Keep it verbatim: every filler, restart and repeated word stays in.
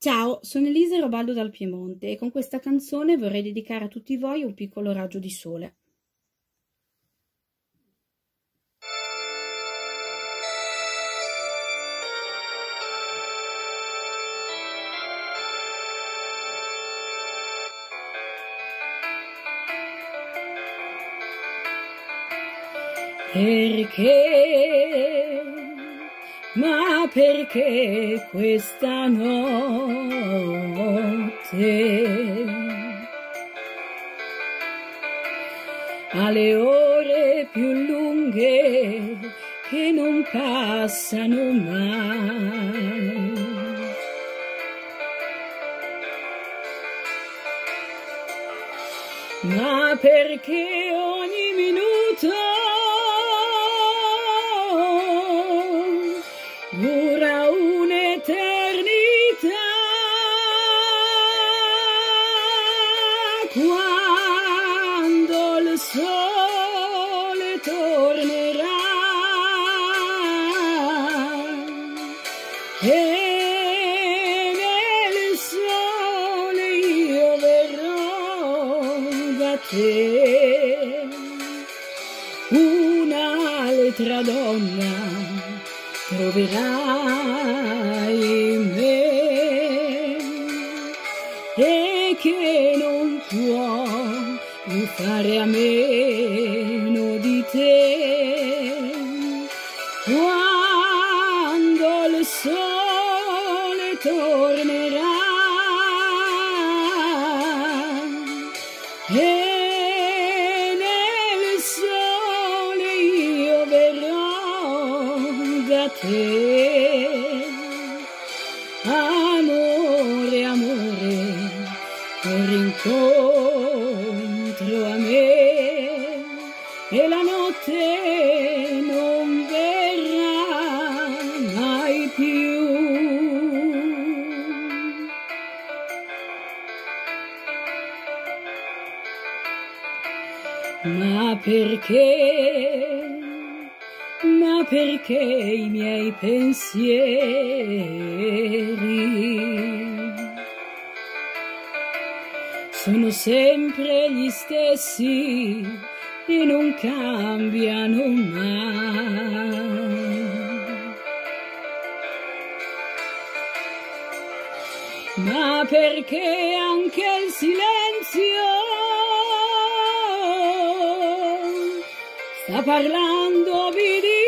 Ciao, sono Elisa Robaldo dal Piemonte e con questa canzone vorrei dedicare a tutti voi un piccolo raggio di sole. Perché, ma perché questa notte alle ore più lunghe che non passano mai, ma perché ogni minuto dura un'eternità, quando il sole tornerà e nel sole io verrò da te, un'altra donna troverai in me e che non può più fare a meno di te, quando il sole tornerà e nel sole io verrò da te. Amore, amore, corri incontro a me e la notte non verrà mai più. Ma perché? Ma perché i miei pensieri sono sempre gli stessi e non cambiano mai? Ma perché anche il silenzio sta parlando di